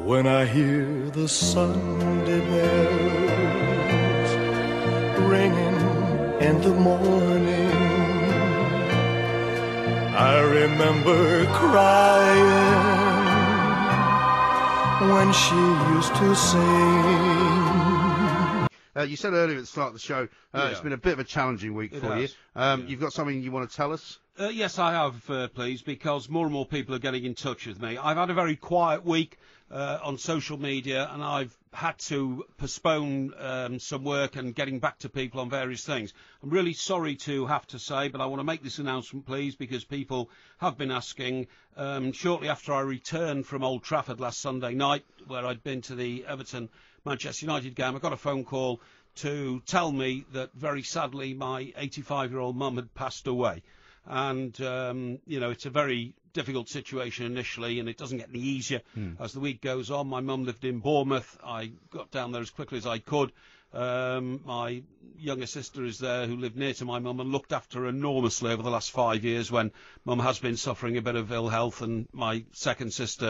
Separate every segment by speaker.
Speaker 1: When I hear the Sunday bells ringing in the morning, I remember crying when she used to sing.
Speaker 2: You said earlier at the start of the show, it's been a bit of a challenging week for you. You've got something you want to tell us?
Speaker 3: Yes, I have, please, because more and more people are getting in touch with me. I've had a very quiet week on social media, and I've had to postpone some work and getting back to people on various things. I'm really sorry to have to say, but I want to make this announcement, please, because people have been asking. Shortly after I returned from Old Trafford last Sunday night, where I'd been to the Everton-Manchester United game, I got a phone call to tell me that, very sadly, my 85-year-old mum had passed away. And, it's a very difficult situation initially, and it doesn't get any easier as the week goes on. My mum lived in Bournemouth. I got down there as quickly as I could. My younger sister is there, who lived near to my mum and looked after her enormously over the last 5 years when mum has been suffering a bit of ill health, and my second sister...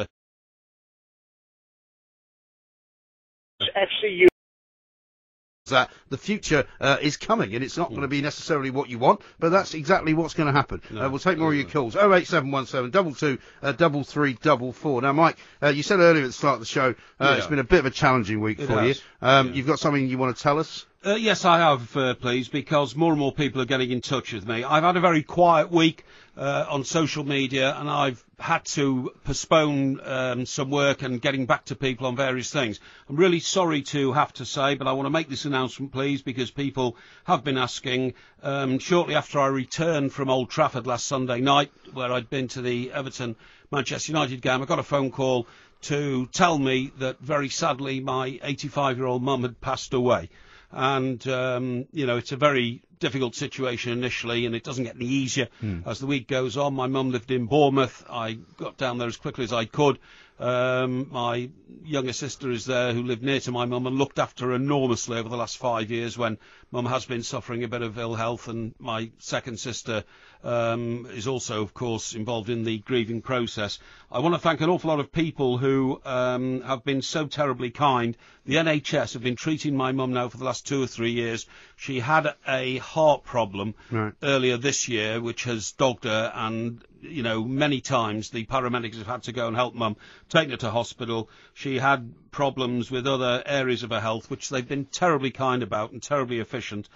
Speaker 4: FCU.
Speaker 2: That the future is coming, and it's not going to be necessarily what you want, but that's exactly what's going to happen. We'll take more of your calls. 08717 22 3344. Now, Mike, you said earlier at the start of the show, it's been a bit of a challenging week for you. You've got something you want to tell us?
Speaker 3: Yes, I have, please, because more and more people are getting in touch with me. I've had a very quiet week on social media, and I've had to postpone some work and getting back to people on various things. I'm really sorry to have to say, but I want to make this announcement, please, because people have been asking. Shortly after I returned from Old Trafford last Sunday night, where I'd been to the Everton-Manchester United game, I got a phone call to tell me that, very sadly, my 85-year-old mum had passed away. And, it's a very difficult situation initially, and it doesn't get any easier as the week goes on. My mum lived in Bournemouth. I got down there as quickly as I could. My younger sister is there, who lived near to my mum and looked after her enormously over the last 5 years when mum has been suffering a bit of ill health, and my second sister is also, of course, involved in the grieving process. I want to thank an awful lot of people who have been so terribly kind. The NHS have been treating my mum now for the last 2 or 3 years. She had a heart problem earlier this year, which has dogged her, and many times the paramedics have had to go and help mum, take her to hospital. She had problems with other areas of her health, which they've been terribly kind about and terribly efficient.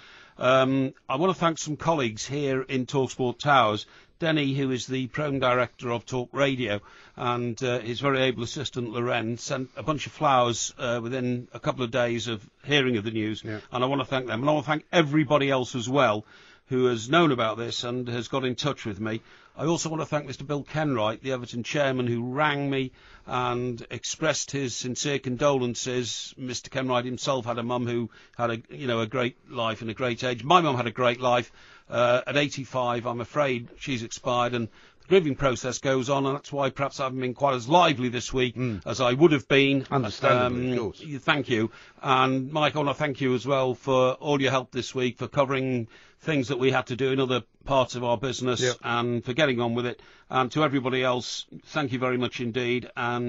Speaker 3: I want to thank some colleagues here in TalkSport Towers. Denny, who is the program director of Talk Radio, and his very able assistant Loren, sent a bunch of flowers within a couple of days of hearing of the news, and I want to thank them. And I want to thank everybody else as well who has known about this and has got in touch with me. I also want to thank Mr. Bill Kenwright, the Everton chairman, who rang me and expressed his sincere condolences. Mr. Kenwright himself had a mum who had a great life and a great age. My mum had a great life. At 85, I'm afraid she's expired, and the grieving process goes on, and that's why perhaps I haven't been quite as lively this week as I would have been.
Speaker 2: Understandably, of course.
Speaker 3: Thank you. And, Mike, I want to thank you as well for all your help this week, for covering things that we had to do in other parts of our business, and for getting on with it. And to everybody else, thank you very much indeed.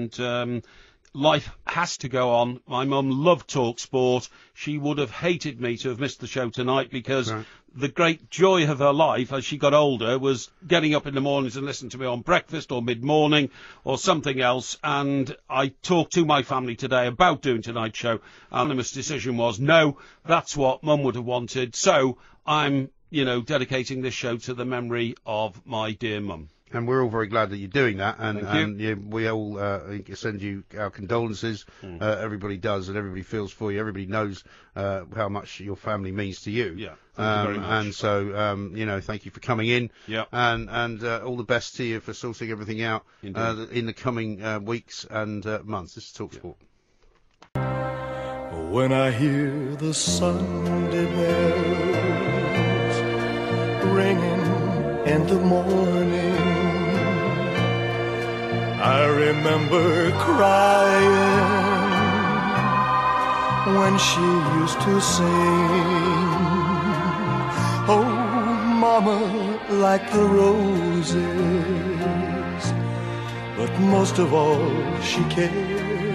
Speaker 3: And life has to go on. My mum loved TalkSport. She would have hated me to have missed the show tonight, because the great joy of her life as she got older was getting up in the mornings and listening to me on breakfast or mid-morning or something else. And I talked to my family today about doing tonight's show. And the decision was, no, that's what mum would have wanted. So I'm, dedicating this show to the memory of my dear mum.
Speaker 2: And we're all very glad that you're doing that, and we all send you our condolences. Everybody does, and everybody feels for you. Everybody knows how much your family means to you.
Speaker 3: Yeah, thank you very much.
Speaker 2: And so, thank you for coming in.
Speaker 3: Yeah.
Speaker 2: And all the best to you for sorting everything out in the coming weeks and months. This is TalkSport.
Speaker 1: When I hear the Sunday bells ringing in the morning, I remember crying when she used to sing, oh, mama, like the roses, but most of all she cared